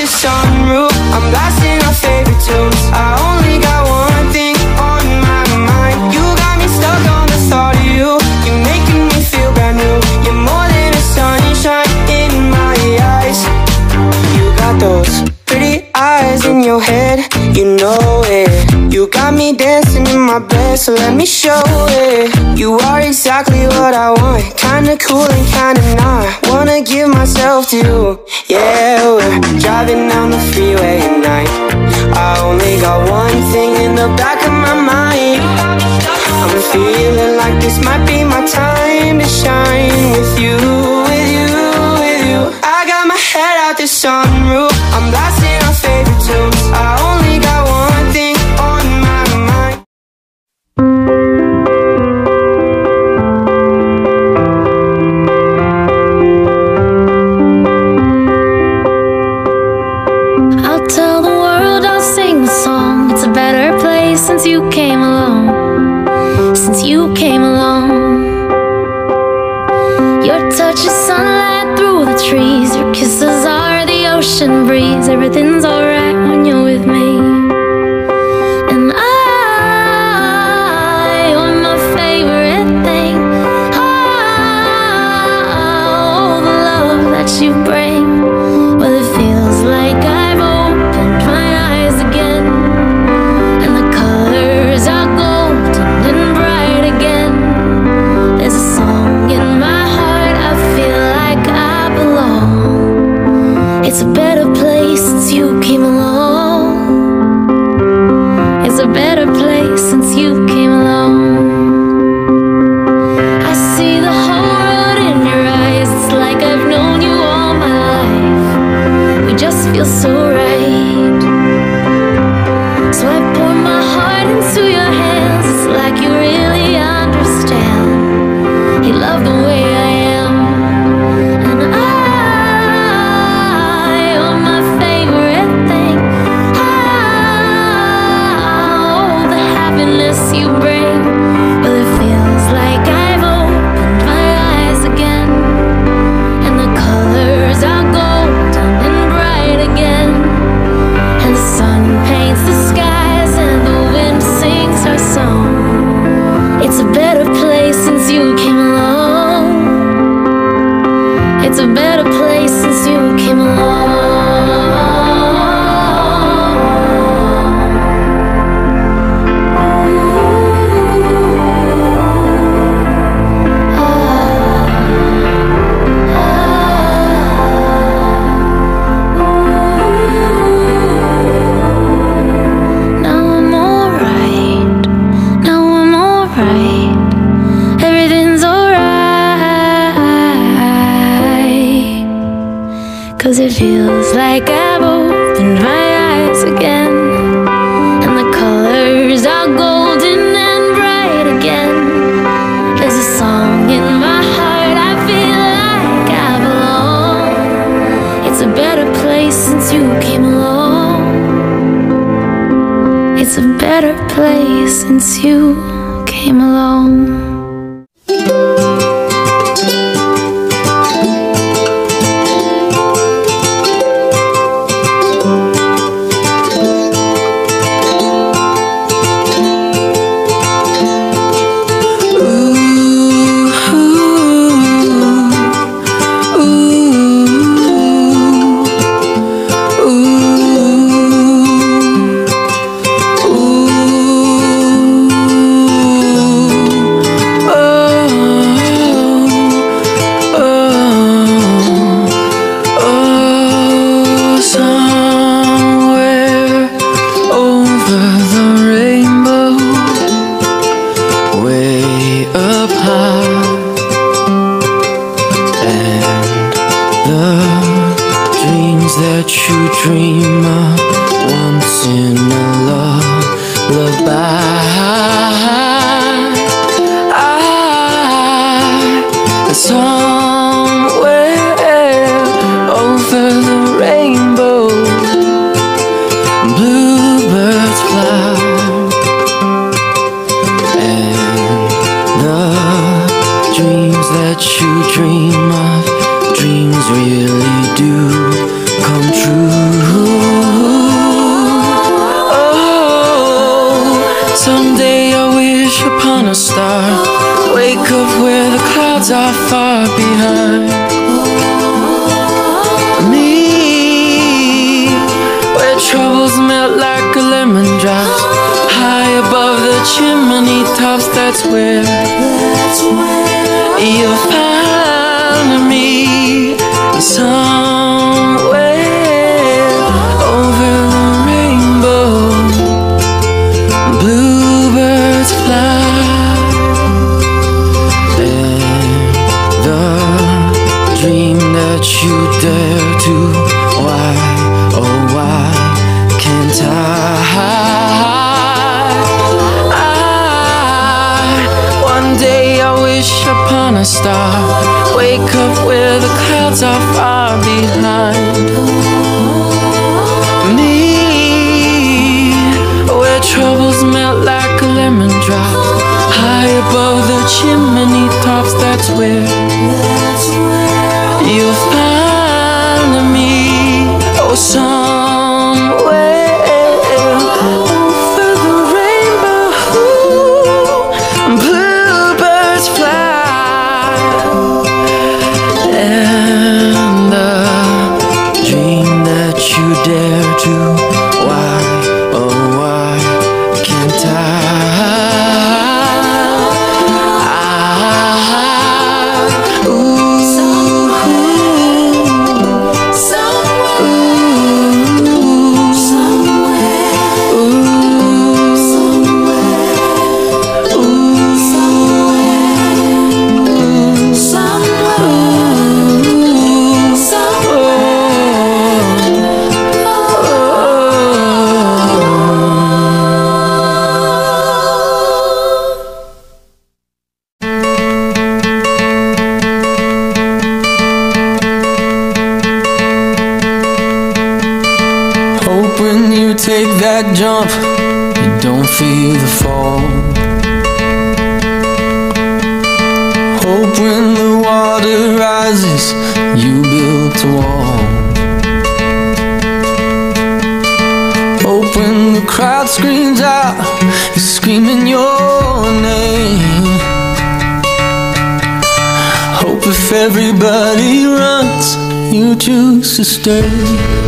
the sunroof, I'm blasting our favorite tunes. I only got one thing on my mind. You got me stuck on the thought of you. You're making me feel brand new. You're more than a sunshine in my eyes. You got those pretty eyes in your head, you know it. You got me dancing in my bed, so let me show it. You are exactly what I want, kinda cool and kinda not. Wanna give myself to you. Yeah, we're driving down the freeway at night. I only got one thing in the back of my mind. I'm feeling like this might be my time to shine with you, with you, with you. I got my head out the sunroof, I'm blasting our favorite tunes. I only got one thing on my mind. I'll tell the world, I'll sing the song. It's a better place since you came along. Since you came along. Your touch is sunlight through the trees. Your kisses are the ocean breeze. Everything's alright when you're with me. And you're my favorite thing. Oh, the love that you bring. Well, it feels like I've opened my eyes again, and the colors are golden and bright again. There's a song in my heart, I feel like I belong. It's a better place since you came along. It's a better place since you came along. I see the whole world in your eyes. It's like I've known you all my life. We just feel so right. So I pour my heart into your hands. It's like you really understand. You love the way I am. And you're my favorite thing. Oh, the happiness you bring. Well, it feels like I've opened my eyes again, and the colors are golden and bright again. And the sun paints the skies and the wind sings our song. It's a better place since you came along. It's a better place since you came along. Now I'm alright. Now I'm alright. Everything's alright. 'Cause it feels like I've opened my eyes again, and the colors are golden and bright again. There's a song in my heart, I feel like I belong. It's a better place since you came along. It's a better place since you came along. Ooh, ooh, ooh, ooh. upon a star. Wake up where the clouds are far behind me, where troubles melt like a lemon drop. High above the chimney tops, that's where you'll find me. Somewhere over the rainbow, bluebirds fly, and the dream that you dare to, why, oh why can't one day I wish upon a star. Wake up where the clouds are far behind me, where troubles melt like a lemon drop. High above the chimney tops, that's where you'll find me. Oh, somewhere over the rainbow, bluebirds fly, and the dream that you dare to, why, oh why can't when you take that jump, you don't feel the fall. Hope when the water rises, you build a wall. Hope when the crowd screams out, you're screaming your name. Hope if everybody runs, you choose to stay.